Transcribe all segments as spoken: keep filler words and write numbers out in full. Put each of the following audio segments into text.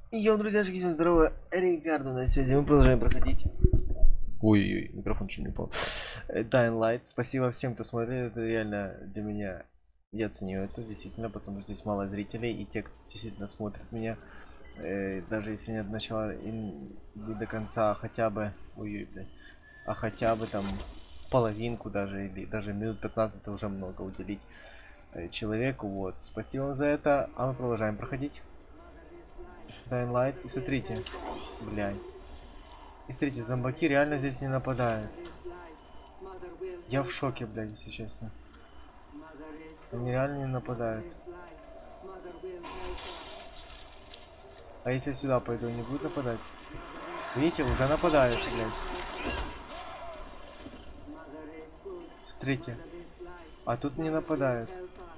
Йоу, друзьяшки, всем здорово, Рикардо на связи, мы продолжаем проходить. Ой-ой-ой, микрофон чуть не упал. Dying Light, спасибо всем, кто смотрит, это реально для меня, я ценю это, действительно, потому что здесь мало зрителей, и те, кто действительно смотрит меня, э, даже если не от начала и не до конца, а хотя бы, ой-ой, блядь, а хотя бы там половинку даже, или даже минут пятнадцать, это уже много уделить э, человеку, вот, спасибо вам за это, а мы продолжаем проходить. Dying Light. И смотрите, блядь. И смотрите, зомбаки реально здесь не нападают. Я в шоке, блядь, если честно. Они реально не нападают. А если я сюда пойду, не будут нападать? Видите, уже нападают, блядь. Смотрите. А тут не нападают.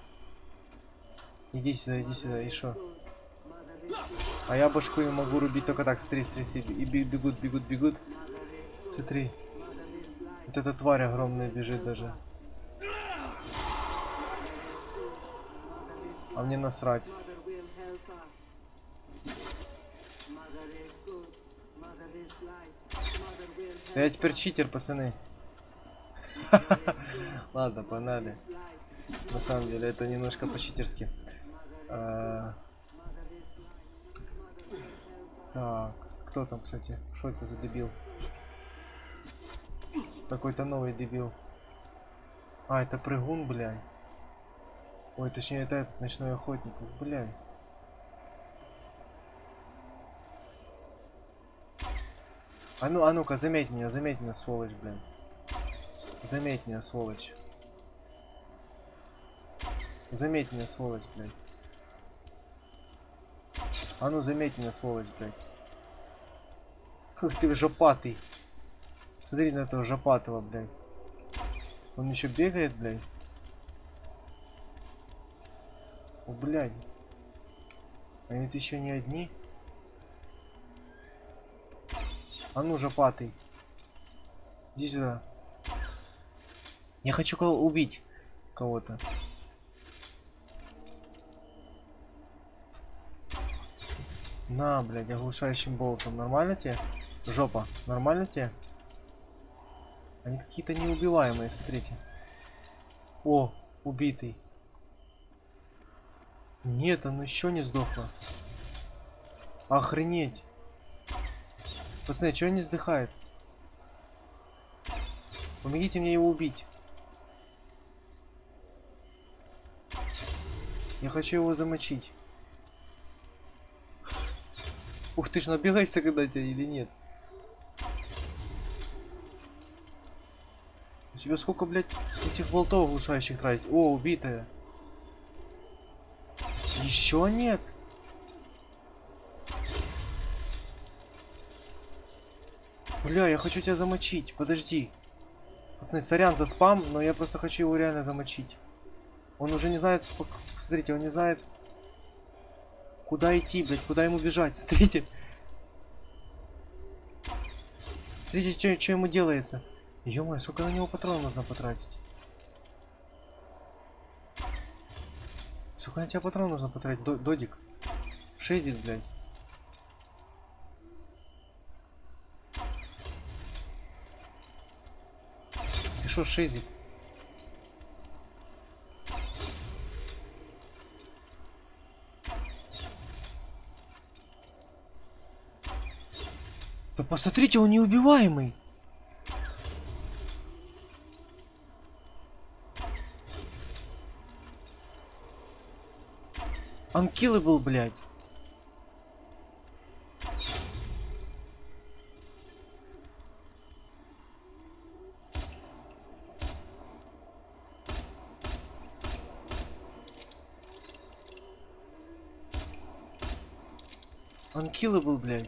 Иди сюда, иди сюда, и шо? А я башку не могу рубить только так. Смотри, смотри, смотри. И бегут, бегут, бегут. Смотри. Вот эта тварь огромная бежит даже. А мне насрать. Да я теперь читер, пацаны. Ладно, погнали. На самом деле это немножко по-читерски. А... Так, кто там, кстати? Что это за дебил? Какой-то новый дебил. А, это прыгун, блядь. Ой, точнее, это этот ночной охотник, блядь. А ну, а ну-ка, заметь меня, заметь меня, сволочь, блядь. Заметь меня, сволочь. Заметь меня, сволочь, блядь. А ну, заметь меня, сволочь, блядь. Ух ты, жопатый. Смотри на этого жопатого, блядь. Он еще бегает, блядь. О, блядь. Они это еще не одни. А ну, жопатый. Иди сюда. Я хочу кого убить. Кого-то. На, блядь, оглушающим болтом. Нормально тебе? Жопа. Нормально тебе? Они какие-то неубиваемые, смотрите. О, убитый. Нет, он еще не сдохло. Охренеть. Пацаны, что он не сдыхает? Помогите мне его убить. Я хочу его замочить. Ух ты ж, набегаешься когда-то или нет? У тебя сколько, блядь, этих болтов оглушающих тратить? О, убитая. Еще нет. Бля, я хочу тебя замочить. Подожди. Пацаны, сорян за спам, но я просто хочу его реально замочить. Он уже не знает... Смотрите, он не знает... Куда идти, блядь, куда ему бежать, смотрите. Смотрите, что ему делается. Ё-моё, сколько на него патронов нужно потратить? Сколько на тебя патронов нужно потратить, Додик? Шезик, блядь. Ты шо, Шезик? Да посмотрите, он неубиваемый. Unkillable, блядь. Unkillable, блядь.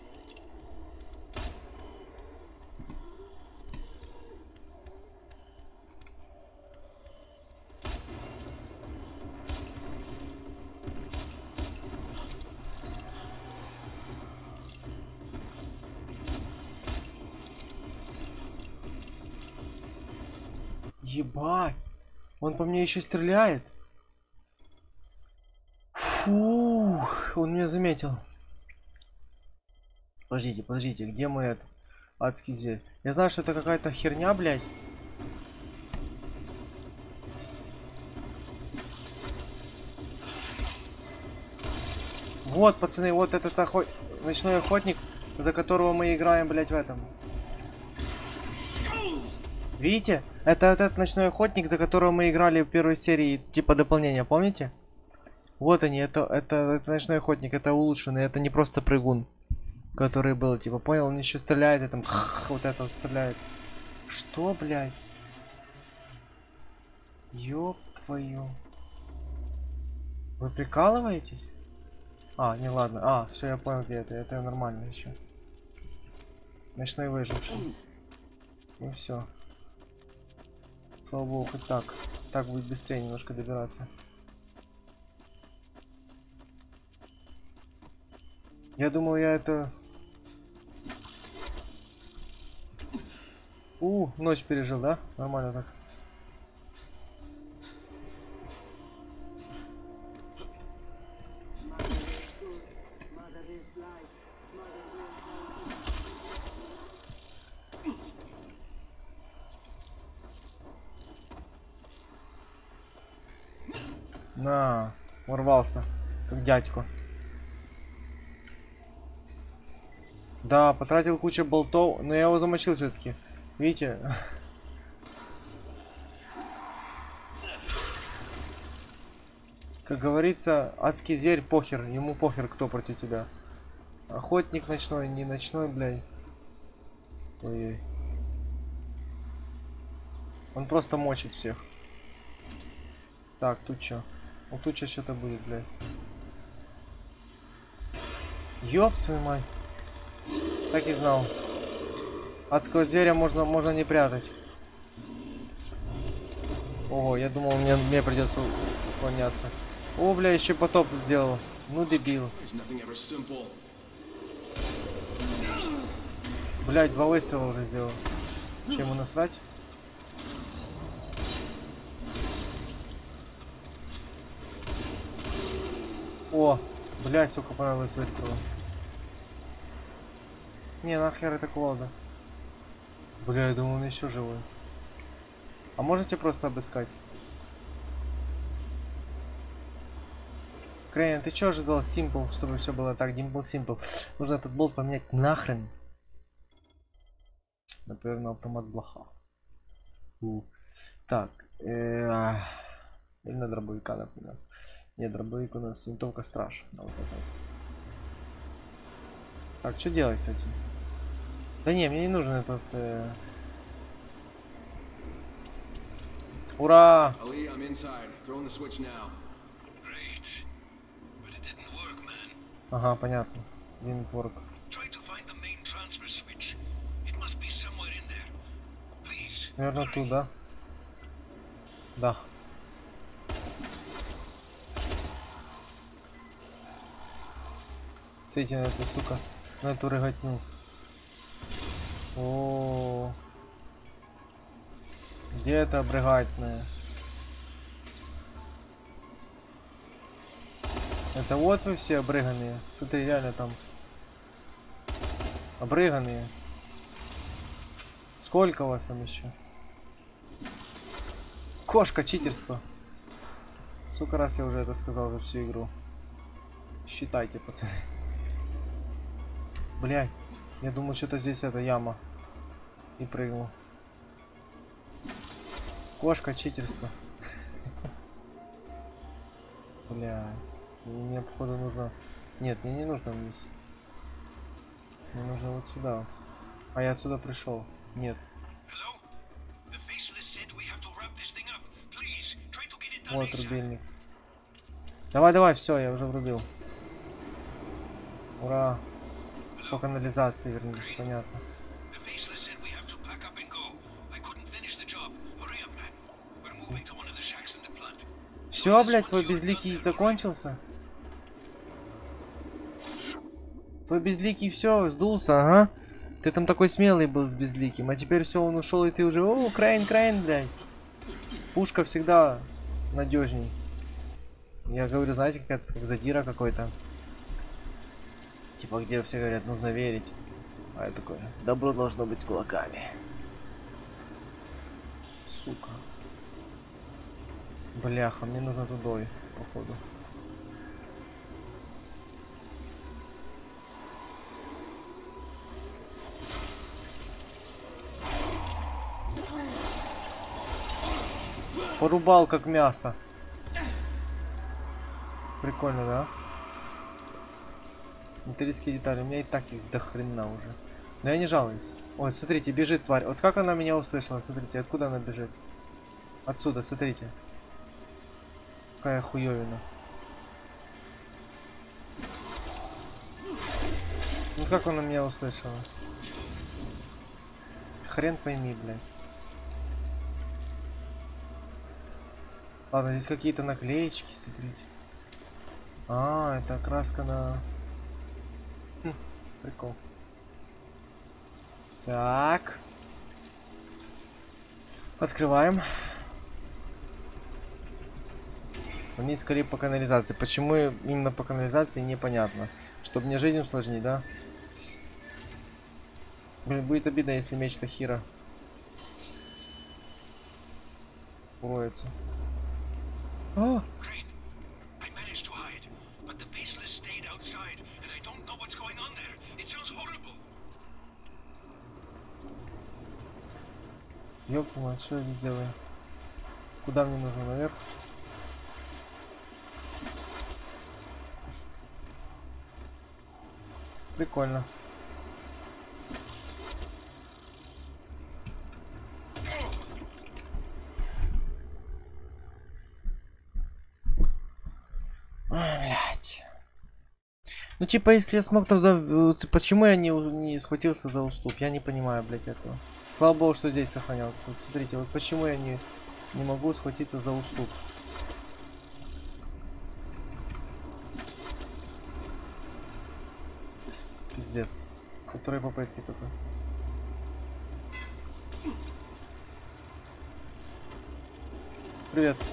Ебать. Он по мне еще стреляет. Фух, он меня заметил. Подождите, подождите, где мой этот адский зверь? Я знаю, что это какая-то херня, блядь. Вот, пацаны, вот этот охот... ночной охотник, за которого мы играем, блядь, в этом. Видите? Это этот ночной охотник, за которого мы играли в первой серии, типа дополнения, помните? Вот они, это, это, это ночной охотник, это улучшенный, это не просто прыгун, который был, типа, понял? Он еще стреляет, и там, вот это вот стреляет. Что, блядь? Ёб твою. Вы прикалываетесь? А, не ладно. А, все, я понял, где это. Это нормально еще. Ночной выживший. Ну все. Слава богу, хоть так. Так будет быстрее немножко добираться. Я думал, я это... У, ночь пережил, да? Нормально так. На, ворвался, как дядьку. Да, потратил кучу болтов, но я его замочил все-таки. Видите? Как говорится, адский зверь похер, ему похер, кто против тебя. Охотник ночной, не ночной, блядь. Ой-ой. Он просто мочит всех. Так, тут что? Вот тут сейчас что-то будет, блядь. Ёб твою мать. Так и знал. Адского зверя можно, можно не прятать. Ого, я думал, мне, мне придется уклоняться. О, бля, еще потоп сделал. Ну, дебил. Блядь, два выстрела уже сделал. Че, ему насрать? О, блядь, сука, понравилось выстрелом. Не, нахер это кувалда. Бля, я думал, он еще живой. А можете просто обыскать? Крейн, ты что ожидал? Simple, чтобы все было так. Dimple Simple. Нужно этот болт поменять нахрен. Например, на автомат блоха. У. Так. Э -э Или на дробовика, например. Нет, дробовик у нас винтовка страж. Вот так, что делать, кстати? Да не, мне не нужен этот... Э... Ура! Ага, понятно. Didn't work. Наверное, тут, да? Да. Смотрите на эту, сука, на эту рыготню. О, где это обрыгательная? Это вот вы все обрыганные. Смотри, реально там обрыганные. Сколько у вас там еще? Кошка, читерство. Сколько раз я уже это сказал за всю игру. Считайте, пацаны. Блядь, я думал, что-то здесь это яма. И прыгнул. Кошка, читерство. Бля, мне походу нужно... Нет, мне не нужно вниз. Мне нужно вот сюда. А я отсюда пришел. Нет. Вот рубильник. Давай, давай, все, я уже врубил. Ура. По канализации вернулись, понятно. Все, блядь, твой безликий закончился? Твой безликий все, сдулся, ага. Ты там такой смелый был с безликим, а теперь все, он ушел, и ты уже... О, Крейн, Крейн, блядь. Пушка всегда надежней. Я говорю, знаете, как, как задира какой-то. типа, где все говорят, нужно верить. А я такой, добро должно быть с кулаками. Сука. Бляха, мне нужно тудой, походу. Порубал как мясо. Прикольно, да? Металлические детали. У меня и так их до хрена уже. Но я не жалуюсь. Ой, смотрите, бежит тварь. Вот как она меня услышала? Смотрите, откуда она бежит? Отсюда, смотрите. Какая хуёвина. Ну как она меня услышала? Хрен пойми, блядь. Ладно, здесь какие-то наклеечки, смотрите. А, это краска на... Хм, прикол. Так. Открываем. Вниз скорее по канализации. Почему именно по канализации, непонятно. Чтобы мне жизнь усложнить, да? Блин, будет обидно, если меч Тахира уроется. А! Ёб твою мать, что я здесь делаю? Куда мне нужно? Наверх? Прикольно. Блять. Ну типа, если я смог тогда... Почему я не, не схватился за уступ? Я не понимаю, блять, этого. Слава богу, что здесь сохранял. Вот, смотрите, вот почему я не, не могу схватиться за уступ. Пиздец. Со второй попытки только. Привет.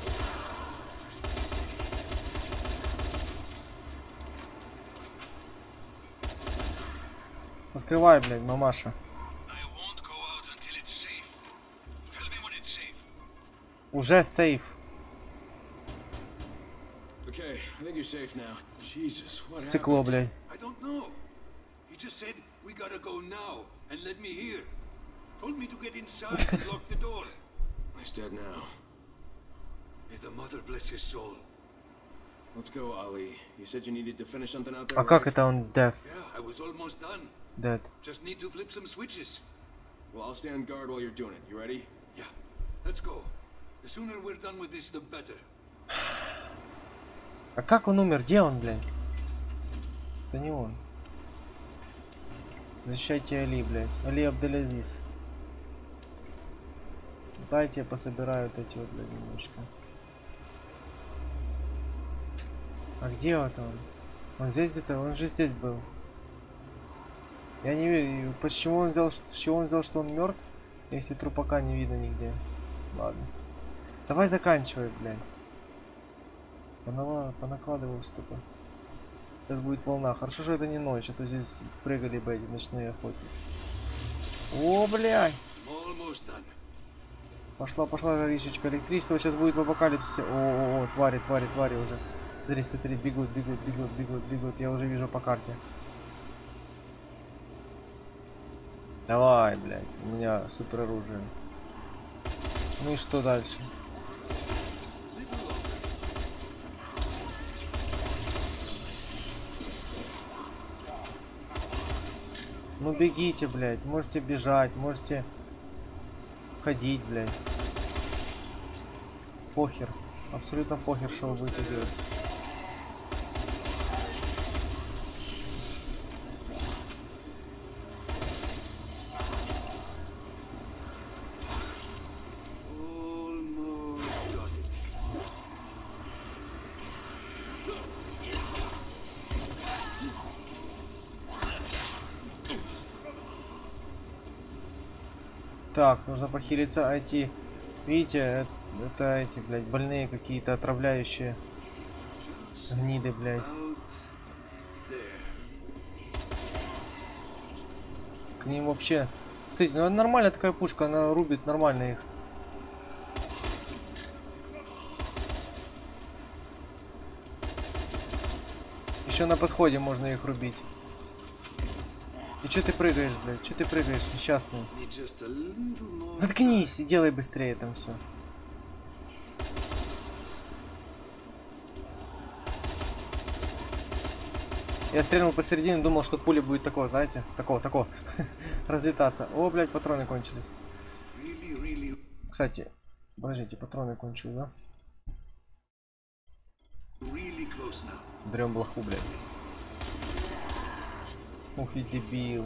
Открывай, блядь, мамаша. Уже сейф. Стекло, блядь. А как это он deaf? Dead. Just need to flip some switches. Well, I'll stand guard while you're doing it. You ready? Yeah. Let's go. The sooner we're done with this, the better. А как он умер? Где он, блядь? Это не он. Защищайте Али, блядь. Али Абделязиз. Дайте я пособираю вот эти вот, блядь, немножко. А где вот он? Он здесь где-то? Он же здесь был. Я не верю, почему он взял, с чего он взял, что он мертв, если трупака не видно нигде. Ладно. Давай заканчивай, блядь. Понава... Понакладывал столько. Сейчас будет волна. Хорошо, что это не ночь, а то здесь прыгали бы эти ночные охотники. О, блядь. Пошла, пошла речечка электричества. Сейчас будет в апокалипсисе. О, о, о, твари, твари, твари уже. Смотри, смотри, бегут, бегут, бегут, бегут, бегут. Я уже вижу по карте. Давай, блядь, у меня супер оружие. Ну и что дальше? Ну бегите, блядь, можете бежать, можете ходить, блядь. Похер, абсолютно похер, что вы будете делать. Так, нужно похилиться, эти, видите, это, это эти, блядь, больные какие-то, отравляющие гниды, блядь. К ним вообще... Кстати, ну нормальная такая пушка, она рубит нормально их. Еще на подходе можно их рубить. И че ты прыгаешь, блядь? Че ты прыгаешь, несчастный? Заткнись и делай быстрее там все. Я стрельнул посередине, думал, что пуля будет такого, знаете, такого, такого, разлетаться. О, блядь, патроны кончились. Кстати, подождите, патроны кончились, да? Берем блоху, блядь. Ух и дебил.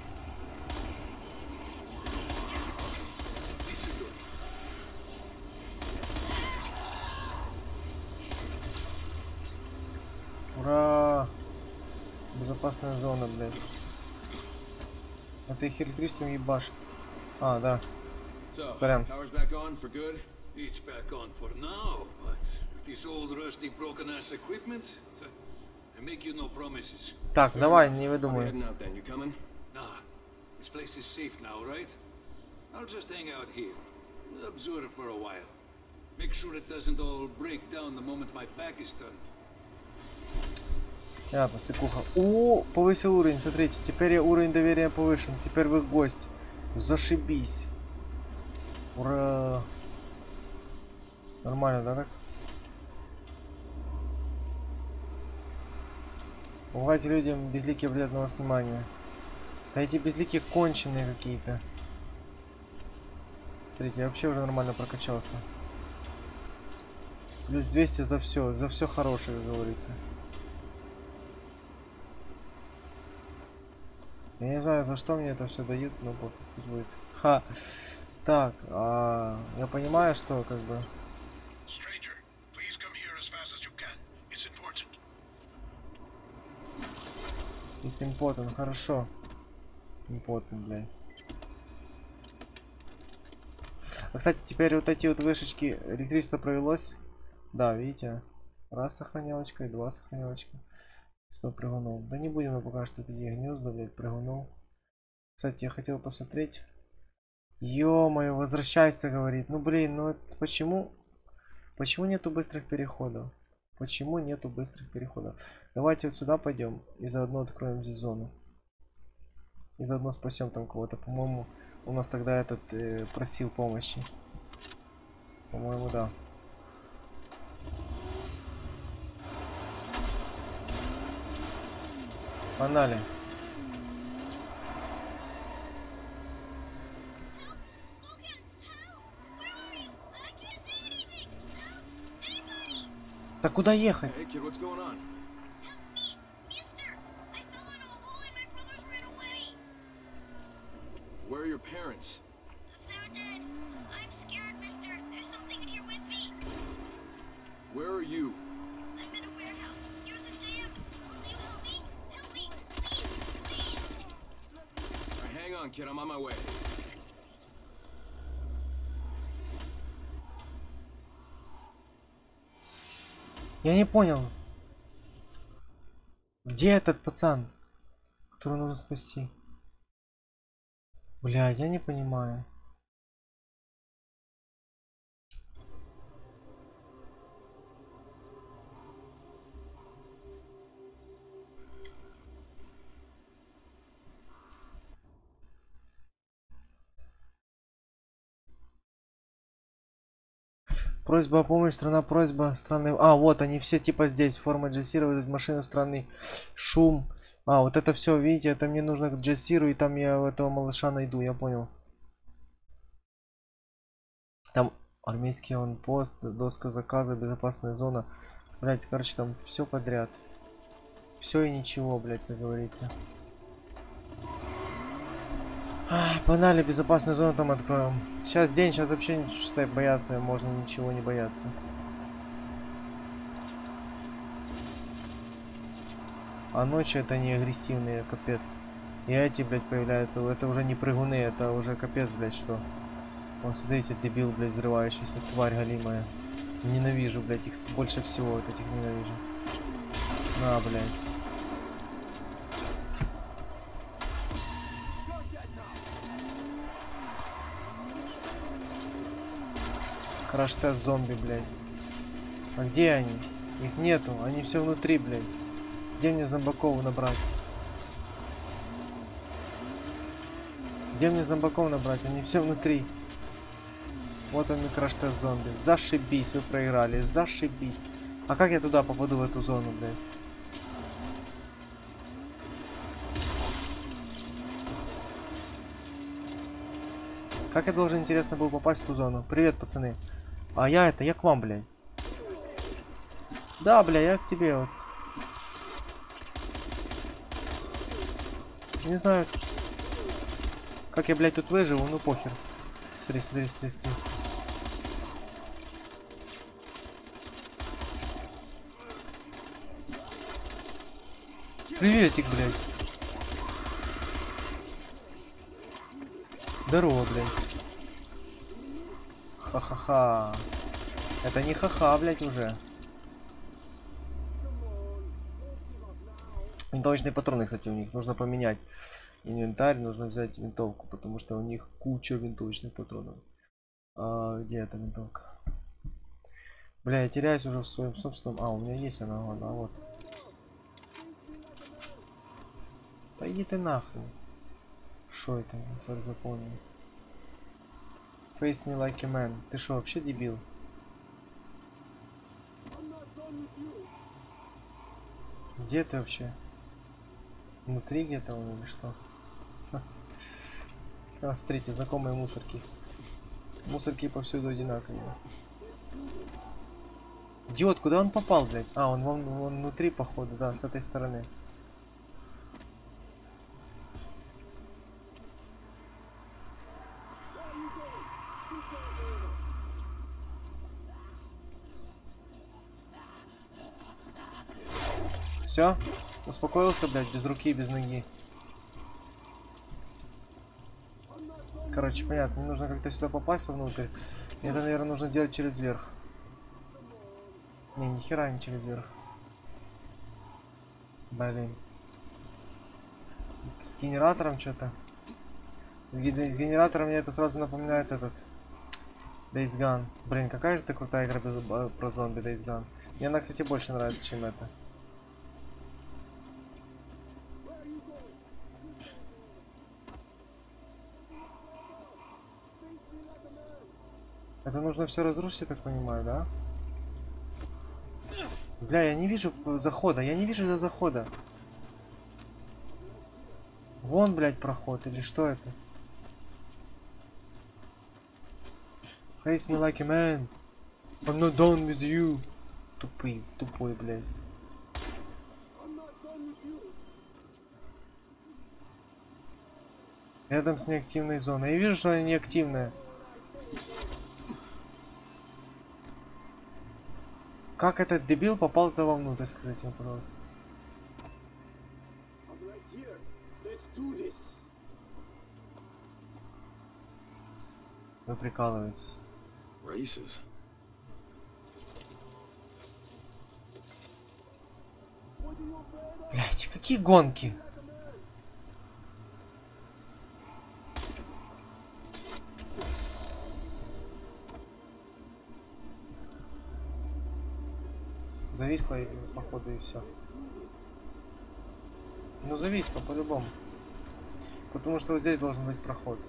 Ура! Безопасная зона, блядь. Это их электричеством ебашит. А, да. Сорян. Так, давай, не выдумывай. А, посыкуха. О, повысил уровень, смотрите. Теперь уровень доверия повышен. Теперь вы гость. Зашибись. Ура. Нормально, да, так? Бывайте людям безликие вредного внимания. Да эти безликие конченые какие-то. Смотрите, я вообще уже нормально прокачался. Плюс двести за все, за все хорошее, как говорится. Я не знаю, за что мне это все дают, но пусть будет. Ха. Так, а, я понимаю, что как бы. It's important, хорошо. Important, блядь. А, кстати, теперь вот эти вот вышечки, электричество провелось. Да, видите? Раз сохранялочка и два сохранялочка. Что прыгнул? Да не будем мы пока что такие гнезда, блядь, прыгнул. Кстати, я хотел посмотреть. Ё-моё, возвращайся, говорит. Ну блин, ну это почему? Почему нету быстрых переходов? Почему нету быстрых переходов? Давайте вот сюда пойдем и заодно откроем здесь зону. И заодно спасем там кого-то. По-моему, у нас тогда этот э, просил помощи. По-моему, да. Погнали. Так куда ехать? Hey kid, what's going on? Where are your parents? They're dead. I'm scared, mister. There's something in here with me. Where are you? I'm in a warehouse. Near the dam. Will you help me? Help me, please, please. All right, hang on, kid. I'm on my way. Я не понял. Где этот пацан, которого нужно спасти? Бля, я не понимаю. Просьба о помощи, страна, просьба страны. А, вот они все типа здесь. Форма джессира, выдать машину страны. Шум. А, вот это все, видите, это мне нужно к джессиру, и там я этого малыша найду, я понял. Там армейский он пост, доска заказа, безопасная зона. Блять, короче, там все подряд. Все и ничего, блять, как говорится. А, погнали, безопасную зону там откроем. Сейчас день, сейчас вообще, считай, бояться, можно ничего не бояться. А ночью это не агрессивные, капец. И эти, блядь, появляются, это уже не прыгуны, это уже капец, блядь, что. Вон, смотрите, дебил, блядь, взрывающийся, тварь галимая. Ненавижу, блядь, их больше всего, вот этих ненавижу. На, блядь. Краш-тест зомби, блядь. А где они? Их нету, они все внутри, блядь. Где мне зомбаков набрать? Где мне зомбаков набрать? Они все внутри. Вот он и краш-тест зомби. Зашибись, вы проиграли. Зашибись. А как я туда попаду, в эту зону, блядь? Как я должен, интересно, был попасть в ту зону? Привет, пацаны. А я это, я к вам, блядь. Да, бля, я к тебе вот. Не знаю, как я, блядь, тут выживу, ну похер. Смотри, смотри, смотри, смотри. Приветик, блядь. Здорово, блядь. Ха-ха-ха. Это не ха-ха, блядь, уже. Винтовочные патроны, кстати, у них нужно поменять инвентарь, нужно взять винтовку, потому что у них куча винтовочных патронов. А, где эта винтовка? Бля, я теряюсь уже в своем собственном. А, у меня есть она, вон, а вот. Да иди ты нахуй. Что это? Я запомнил. Face me like a man. Ты что, вообще дебил? Где ты вообще? Внутри где-то он или что? А, смотрите, знакомые мусорки. Мусорки повсюду одинаковые. Идиот, куда он попал, блядь? А, он вон, вон внутри, походу, да, с этой стороны. Все? Успокоился, блядь, без руки, без ноги. Короче, понятно, мне нужно как-то сюда попасть вовнутрь. И это, наверное, нужно делать через верх. Не, ни хера не через верх. Блин. С генератором что-то. С, ге с генератором мне это сразу напоминает этот Days Gone. Блин, какая же ты крутая игра без, про зомби Days Gone. Мне она, кстати, больше нравится, чем это. Это нужно все разрушить, я так понимаю, да? Бля, я не вижу захода, я не вижу до захода. Вон, блядь, проход, или что это? Face me like a man. I'm not done with you. Тупый, тупой, блядь. Рядом с неактивной зоной. Я вижу, что она неактивная. Как этот дебил попал туда вовнутрь, скажите мне, пожалуйста. Вы прикалываетесь. Блять, какие гонки? Зависло, походу, и все. Ну, зависло по-любому. Потому что вот здесь должен быть проход.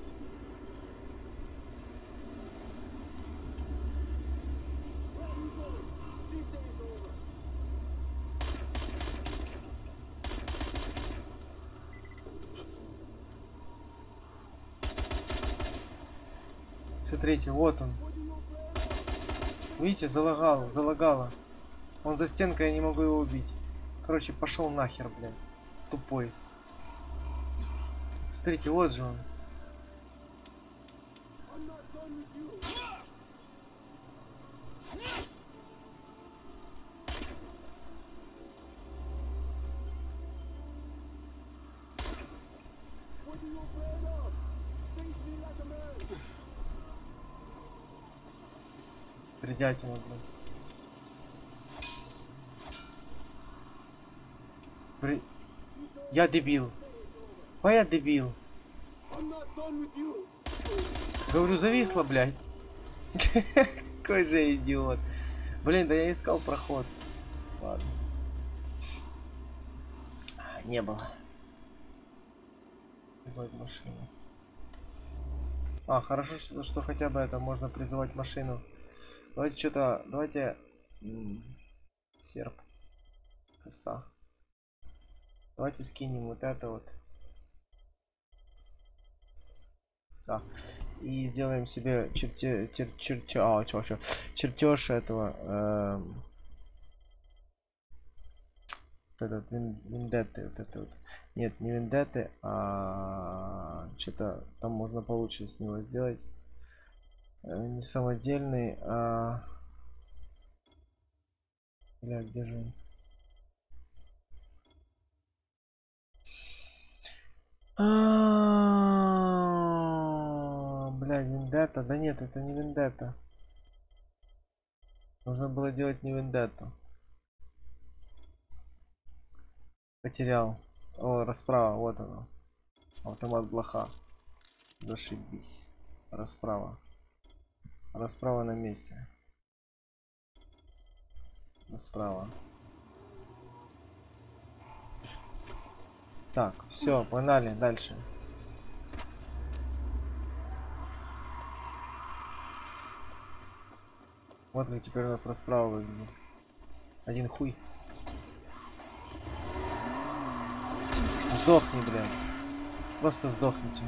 Смотрите, вот он. Видите, залагало, залагало. Он за стенкой, я не могу его убить. Короче, пошел нахер, блядь. Тупой. Смотрите, вот же он. Бредятина, блядь. При... Я дебил. А я дебил. Говорю, зависло, блядь. Какой же идиот. Блин, да я искал проход. Ладно. Не было. Призвать машину. А, хорошо, что, что хотя бы это можно призывать машину. Давайте что-то... Давайте... Серп. Коса. Давайте скинем вот это вот. Да. И сделаем себе черте, чер, черте, а, чё, чё, чертеж этого. Эм, вот этот вендетты, вот это вот. Нет, не вендетты, а что-то там можно получше с него сделать. Не самодельный, а... Бля, где же он? А, бля, вендетта, да нет, это не вендетта. Нужно было делать не вендетту. Потерял. О, расправа, вот оно. Автомат блоха. Зашибись. Расправа. Расправа на месте. Расправа. Так, все, погнали дальше. Вот как теперь у нас расправа выглядит. Один хуй. Сдохни, блядь. Просто сдохните.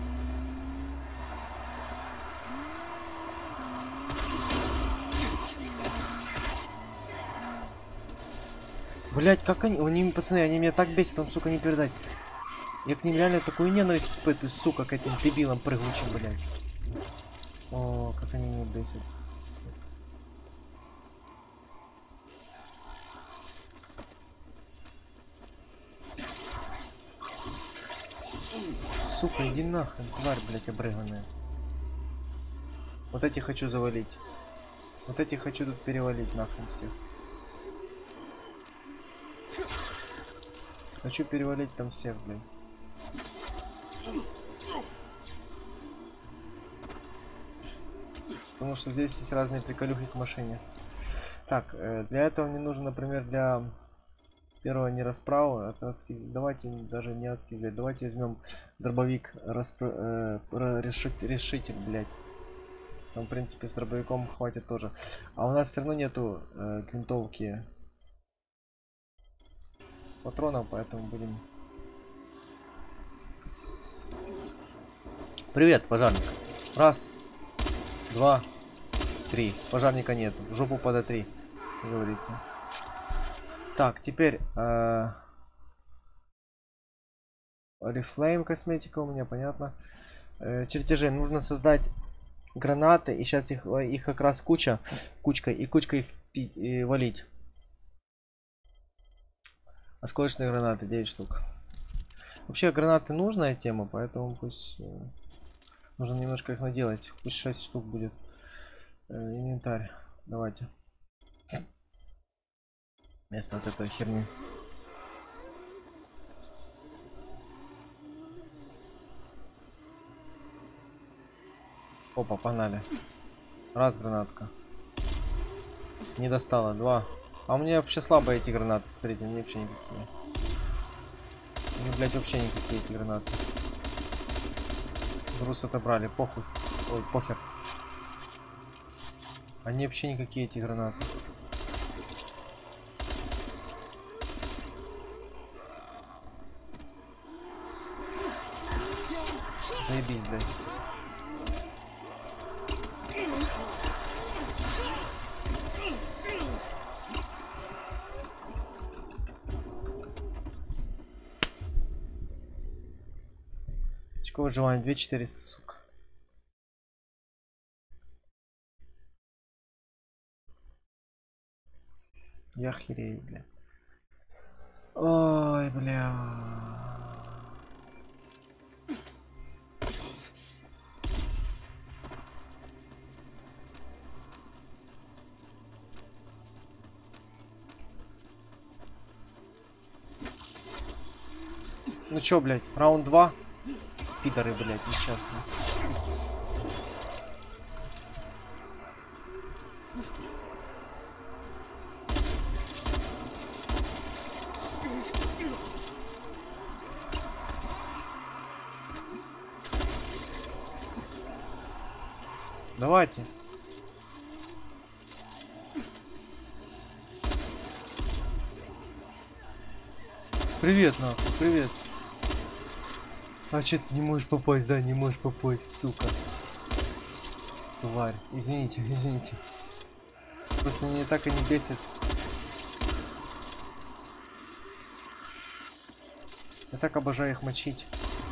Блять, как они, они, пацаны, они меня так бесят, там, сука, не передать. Я к ним реально такую ненависть испытываю, сука, к этим дебилам прыгучим, блять. О, как они меня бесят. Сука, иди нахрен, тварь, блять, обрыганная. Вот эти хочу завалить. Вот эти хочу тут перевалить нахрен всех. Хочу перевалить там всех, блин. Потому что здесь есть разные приколюхи к машине. Так, для этого мне нужно, например, для первого не расправы, а адский... Давайте даже не адский взять. Давайте возьмем дробовик распр... э, решить... решитель, блядь. Там, в принципе, с дробовиком хватит тоже. А у нас все равно нету э, винтовки патронов, поэтому будем. Привет, пожарник. Раз, два, три. Пожарника нету. В жопу подотри, как говорится. Так, теперь э... Reflame косметика у меня, понятно. Э, чертежи. Нужно создать гранаты. И сейчас их, их как раз куча. Кучка. И кучка их и валить. Осколочные гранаты, девять штук. Вообще гранаты нужная тема, поэтому пусть э, нужно немножко их наделать. Пусть шесть штук будет. Э, инвентарь. Давайте. Вместо вот этой херни. Опа, погнали. Раз гранатка. Не достала. Два. А у меня вообще слабые эти гранаты, смотрите, они вообще никакие. Они, блядь, вообще никакие эти гранаты. Груз отобрали, похуй. Ой, похер. Они вообще никакие эти гранаты. Заебись, блядь. Выживание две тысячи четыреста, сука. Я охерею, бля. Ой, бля. Ну чё, блядь, раунд два? Пидоры, блядь, несчастные. Давайте. Привет, нахуй, привет. А че ты не можешь попасть, да, не можешь попасть, сука. Тварь. Извините, извините. Просто мне так и не бесит. Я так обожаю их мочить.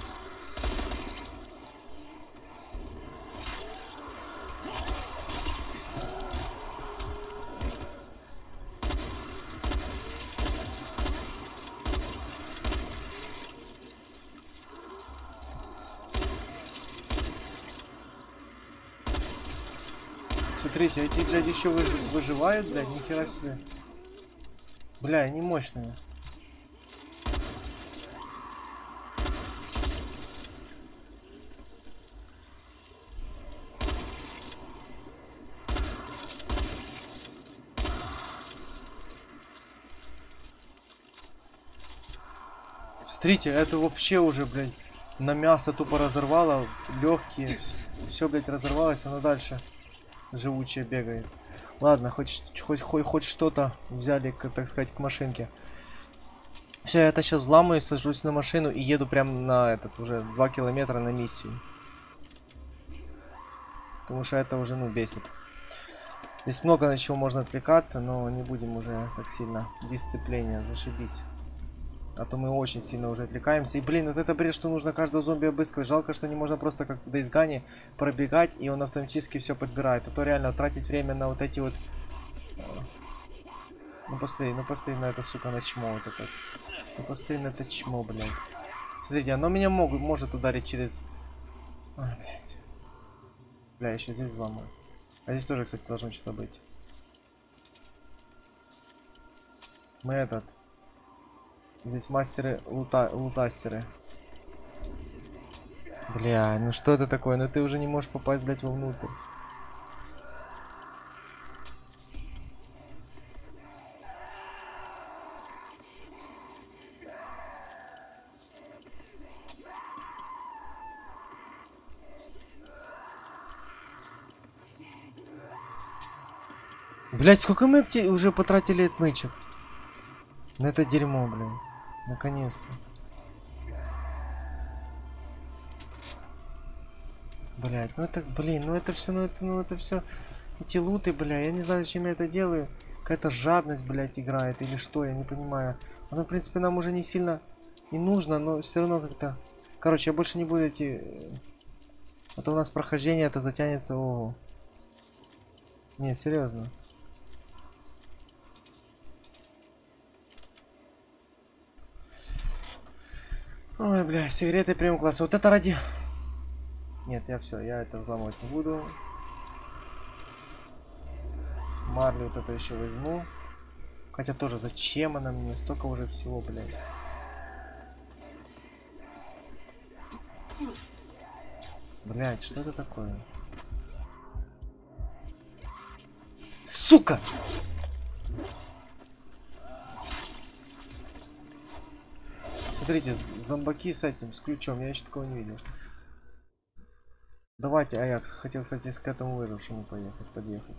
Смотрите, эти, блядь, еще выж... выживают, блядь, нихера себе. Бля, они мощные. Смотрите, это вообще уже, блядь, на мясо тупо разорвало, легкие, все, блядь, разорвалось, оно дальше живучее бегает. Ладно, хоть хоть хоть, хоть что-то взяли, к, так сказать, к машинке. Все, я это сейчас взламываю, сажусь на машину и еду прямо на этот уже два километра на миссию. Потому что это уже, ну, бесит. Здесь много на чего можно отвлекаться, но не будем уже так сильно. Дисциплине, зашибись. А то мы очень сильно уже отвлекаемся. И, блин, вот это бред, что нужно каждого зомби обыскивать. Жалко, что не можно просто как в Days Gone пробегать, и он автоматически все подбирает. А то реально тратить время на вот эти вот... Ну, посмотри, ну, посмотри на это, сука, на чмо вот это. Ну, посмотри на это чмо, блядь. Смотрите, оно меня могут, может ударить через... Ой, блядь. Бля, еще здесь взломаю. А здесь тоже, кстати, должно что-то быть. Мы этот... Здесь мастеры, лута, лутастеры. Бля, ну что это такое? Ну ты уже не можешь попасть, блядь, вовнутрь. Блядь, сколько мы уже потратили отмычек? На это дерьмо, блядь. Наконец-то. Блять, ну это, блин, ну это все, ну это, ну это все. Эти луты, бля, я не знаю, зачем я это делаю. Какая-то жадность, блядь, играет или что, я не понимаю. Оно, в принципе, нам уже не сильно и нужно, но все равно как-то. Короче, я больше не буду идти. А то у нас прохождение это затянется. Ого. Не, серьезно. Ой, бля, сигареты премиум класса. Вот это ради... Нет, я все, я это взломать не буду. Марли вот это еще возьму. Хотя тоже, зачем она мне? Столько уже всего, блядь. Блядь, что это такое? Сука! Смотрите, зомбаки с этим, с ключом, я еще такого не видел. Давайте, Аякс, хотел, кстати, к этому выжившему поехать, подъехать.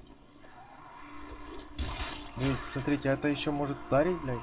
Видите, смотрите, это еще может ударить, блядь.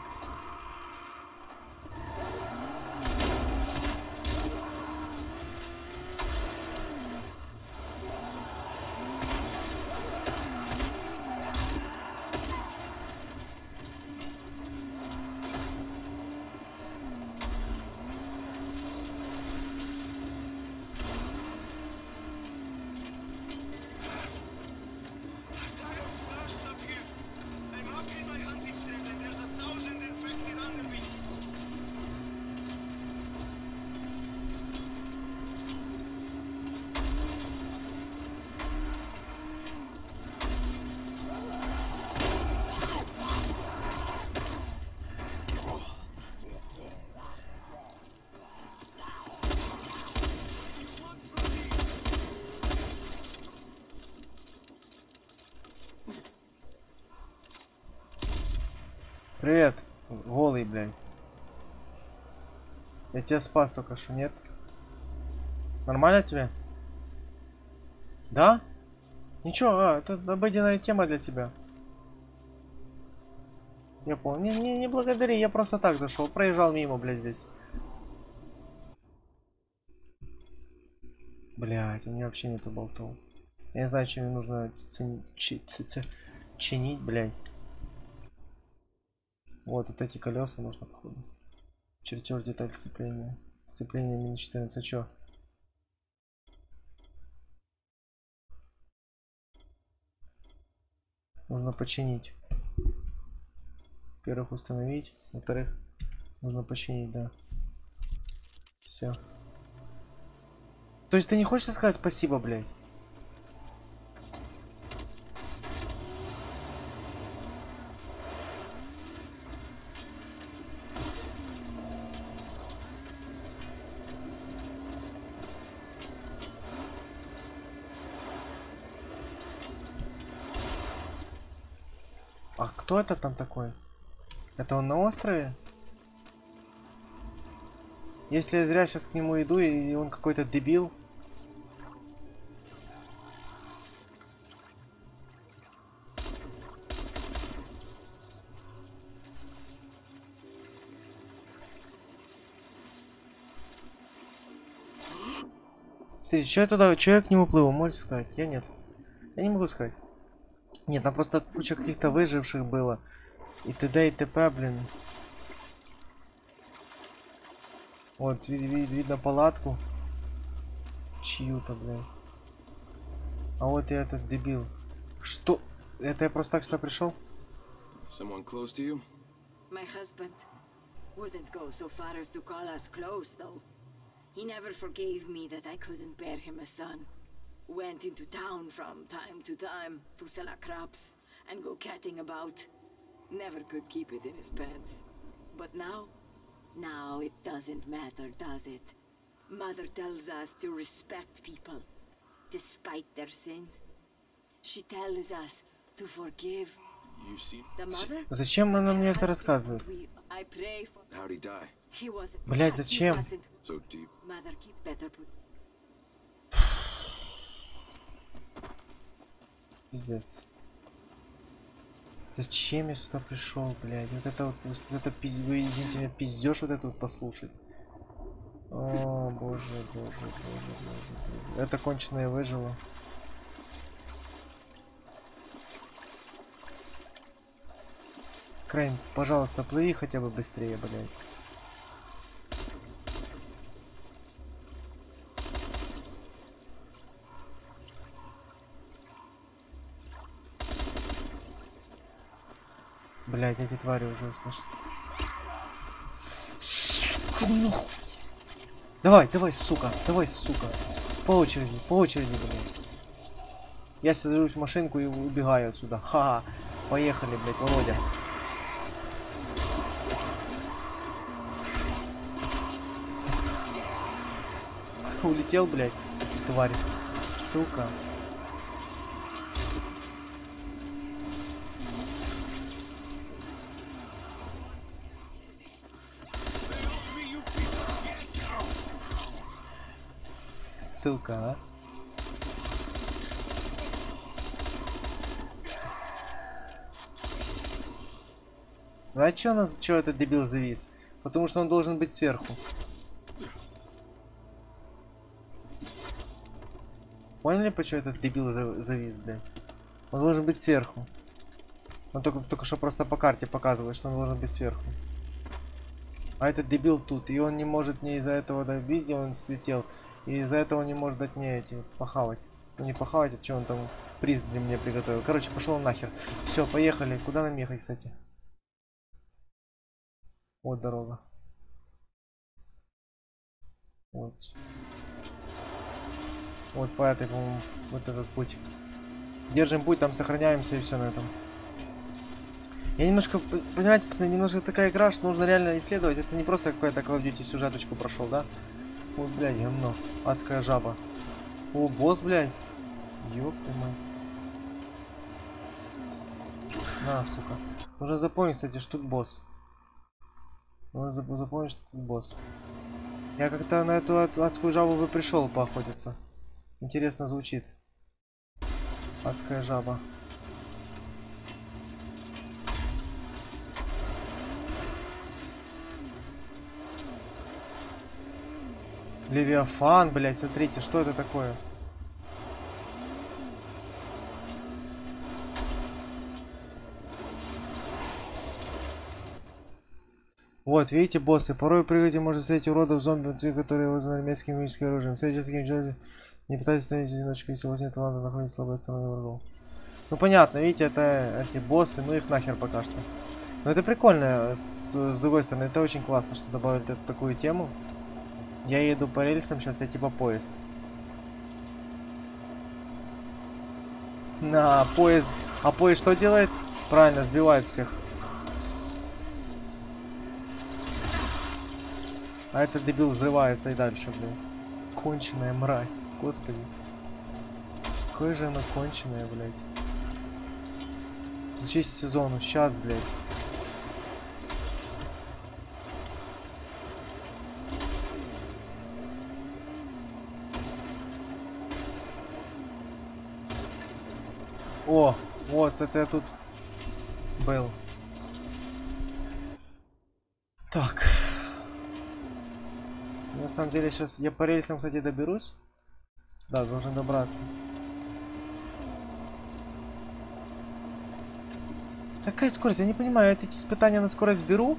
Привет, голый, блядь. Я тебя спас только что, нет? Нормально тебе? Да? Ничего, а, это обыденная тема для тебя. Я понял. Не, не, не благодари, я просто так зашел, проезжал мимо, блядь, здесь. Блядь, у меня вообще нету болтов. Я не знаю, чем мне нужно ценить, чи, ц, ц, чинить, блядь. Вот, вот эти колеса нужно, походу. Чертеж деталь сцепления. Сцепление минус четырнадцать, а чё? Нужно починить. Во-первых, установить. Во-вторых, нужно починить, да. Все. То есть ты не хочешь сказать спасибо, блядь? А кто это там такой? Это он на острове? Если я зря сейчас к нему иду, и он какой-то дебил. Смотрите, что я туда, что я к нему плыву, можете сказать? Я нет. Я не могу сказать. Нет, там просто куча каких-то выживших было. И т.д. и т.п., блин. Вот, вид вид видно палатку. Чью-то, блин. А вот и этот дебил. Что? Это я просто так сюда пришел? Someone close to you? My husband wouldn't go so far as to call us close, though. He never forgave me that I couldn't bear him a son. Went into town from time to time to sell our crops and go catting about. Never could keep it in his pants. But now, now it doesn't matter, does it? Mother tells us to respect people, despite their sins. She tells us to forgive. You see? The mother? Зачем она мне это рассказывает? We, I pray for. How'd he die? He wasn't. Блядь, he зачем? wasn't. So deep. Mother keep better put. Пиздец. Зачем я сюда пришел, блядь? Вот это вот, вот это пиз... вы извините меня, пиздешь вот это вот послушать. О, боже, боже, боже, боже, боже. Это конченая выжила. Крейн, пожалуйста, плыви хотя бы быстрее, блядь. Блять, эти твари уже услышат. Сука, нахуй. Давай, давай, сука, давай, сука. По очереди, по очереди, блядь. Я сажусь в машинку и убегаю отсюда. Ха-ха. Поехали, блядь, Володя. Улетел, блядь, тварь. Сука. Ссылка, а? Ну а чё у нас, чё этот дебил завис? Потому что он должен быть сверху. Поняли, почему этот дебил завис, блядь? Он должен быть сверху. Он только, только что просто по карте показывает, что он должен быть сверху. А этот дебил тут, и он не может мне из-за этого добить, он слетел. И из-за этого не может дать мне эти похавать. Ну не похавать, а что он там приз для меня приготовил. Короче, пошел нахер. Все, поехали. Куда нам ехать, кстати? Вот дорога. Вот. Вот по этой, по-моему, вот этот путь. Держим путь, там сохраняемся и все на этом. Я немножко, понимаете, пацаны, немножко такая игра, что нужно реально исследовать. Это не просто какая-то Call of Duty сюжеточку прошел, да? Ой, блядь, говно. Адская жаба. О, босс, блядь. Ёб ты мой. На, сука. Нужно запомнить, кстати, что тут босс. Нужно запомнить, что тут босс. Я как-то на эту адскую жабу бы пришел поохотиться. Интересно звучит. Адская жаба. Левиафан, блядь, смотрите, что это такое? Вот, видите, боссы, порой при прыгайте можно встретить уродов зомби, которые вызваны армейским химическим оружием. Встреча с таким человеком, не пытайтесь становить одиночку, если у вас нет таланта находить слабые стороны врагов. Ну понятно, видите, это эти боссы, ну их нахер пока что. Но это прикольно, с, с другой стороны, это очень классно, что добавили эту, такую тему. Я еду по рельсам, сейчас я типа поезд. На, поезд. А поезд что делает? Правильно, сбивает всех. А этот дебил взрывается и дальше, блин. Конченая мразь. Господи. Какой же она конченая, блядь. Зачисть сезону. Сейчас, блядь. О, вот это я тут был. Так. На самом деле сейчас я по рельсам, кстати, доберусь. Да, должен добраться. Какая скорость? Я не понимаю, я эти испытания на скорость беру.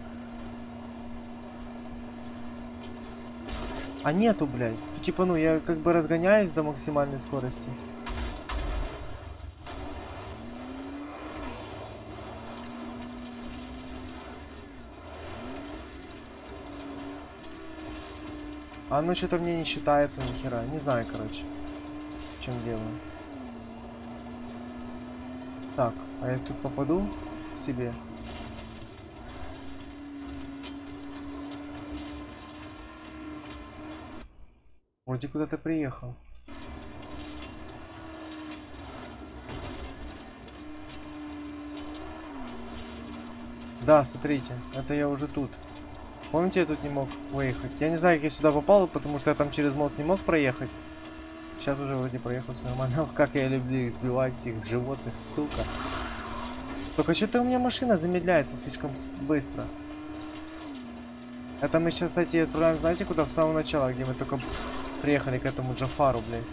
А нету, блядь. Типа, ну, я как бы разгоняюсь до максимальной скорости. А ну что-то мне не считается ни хера. Не знаю, короче. В чем дело. Так, а я тут попаду к себе. Вроде куда-то приехал. Да, смотрите, это я уже тут. Помните, я тут не мог выехать? Я не знаю, как я сюда попал, потому что я там через мост не мог проехать. Сейчас уже вроде проехал, все нормально. Ох, как я люблю их сбивать, этих животных, сука. Только что-то у меня машина замедляется слишком быстро. Это мы сейчас, кстати, отправляем, знаете, куда? В самое начало, где мы только приехали к этому Джафару, блядь.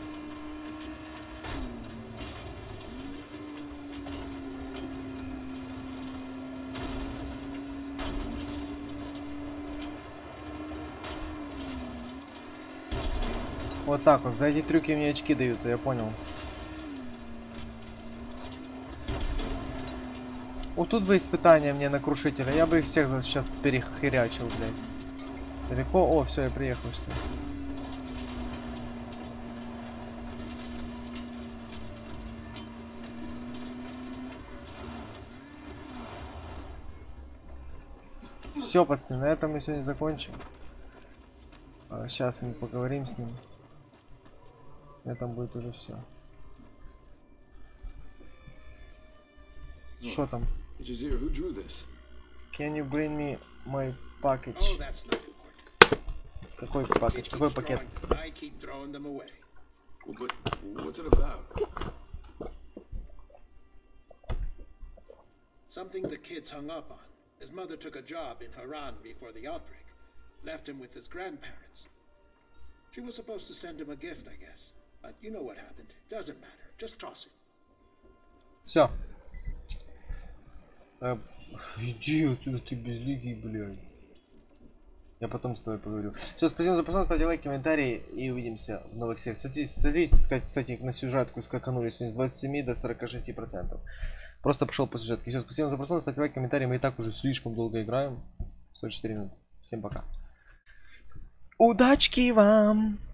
Вот так вот, за эти трюки мне очки даются, я понял. Вот тут бы испытания мне на крушителя, я бы их всех сейчас перехерячил, блядь. Далеко? О, все, я приехал, что ли. Все, пацаны, на этом мы сегодня закончим. А, сейчас мы поговорим с ним. На этом будет уже все. Что там? Can you bring me my package? Какой пакет? Какой пакет? Something the kids hung up on. His mother took a job in Haran before the outbreak. Left him with his grandparents. She was supposed to send him a gift, I guess. But you know what happened. Doesn't matter. Just toss it. Все. А, иди отсюда, ты безликий, блядь. Я потом с тобой поговорю. Все, спасибо за просмотр, ставьте лайк, комментарии и увидимся в новых сериях. Статистика, кстати, на сюжетку скаканули сегодня с двадцати семи до сорока шести процентов. Просто пошел по сюжетке. Все, спасибо за просмотр, ставьте лайк, комментарии. Мы и так уже слишком долго играем. сорок четыре минуты. Всем пока. Удачки вам!